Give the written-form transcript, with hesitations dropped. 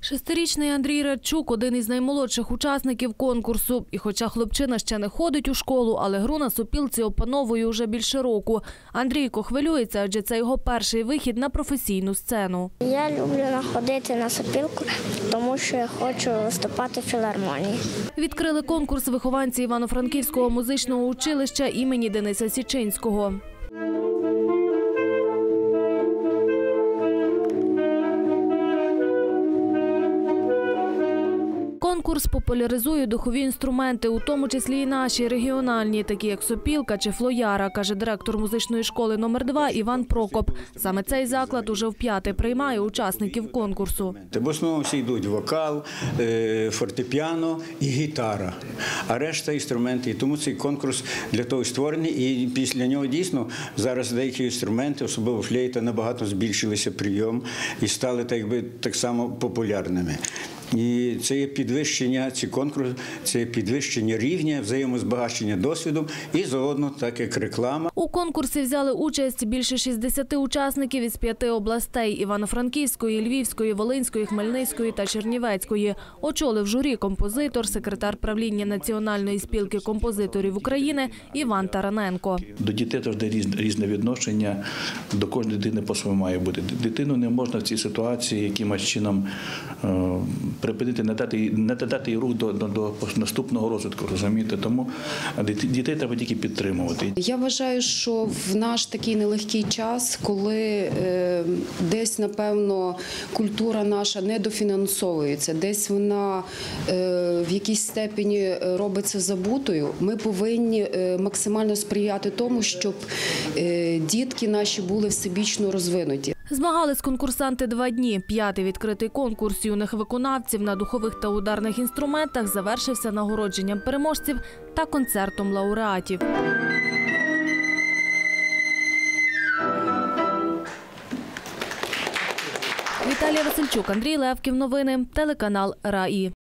Шестирічний Андрій Радчук – один із наймолодших учасників конкурсу. І хоча хлопчина ще не ходить у школу, але гру на сопілці опановує уже більше року. Андрійко хвилюється, адже це його перший вихід на професійну сцену. Я люблю ходити на сопілку, тому що я хочу виступати в філармонії. Відкрили конкурс вихованці Івано-Франківського музичного училища імені Дениса Січинського. Конкурс популяризує духові інструменти, у тому числі і наші регіональні, такі як сопілка чи флояра, каже директор музичної школи номер 2 Іван Прокоп. Саме цей заклад уже вп'яте приймає учасників конкурсу. В основному всі йдуть вокал, фортепіано і гітара, а решта інструменти. І тому цей конкурс для того створений. І після нього дійсно зараз деякі інструменти, особливо флейта, набагато збільшилися прийом і стали так само популярними. І це є підвищення, ці конкурси, це є підвищення рівня, взаємозбагачення досвідом і заодно так як реклама. У конкурсі взяли участь більше 60 учасників із 5 областей – Івано-Франківської, Львівської, Волинської, Хмельницької та Чернівецької. Очолив журі композитор, секретар правління Національної спілки композиторів України Іван Тараненко. До дітей завжди різне відношення, до кожної дитини по-своєму має бути. Дитину не можна в цій ситуації якимось чином припинити, не дати їй рух до наступного розвитку, розумієте? Тому дітей треба тільки підтримувати. Я вважаю, що в наш такий нелегкий час, коли десь, напевно, культура наша недофінансовується, десь вона в якійсь степені робиться забутою, ми повинні максимально сприяти тому, щоб дітки наші були всебічно розвинуті. Змагались конкурсанти 2 дні. 5-й відкритий конкурс юних виконавців на духових та ударних інструментах завершився нагородженням переможців та концертом лауреатів. Віталія Васильчук, Андрій Левків. Новини. Телеканал РАІ.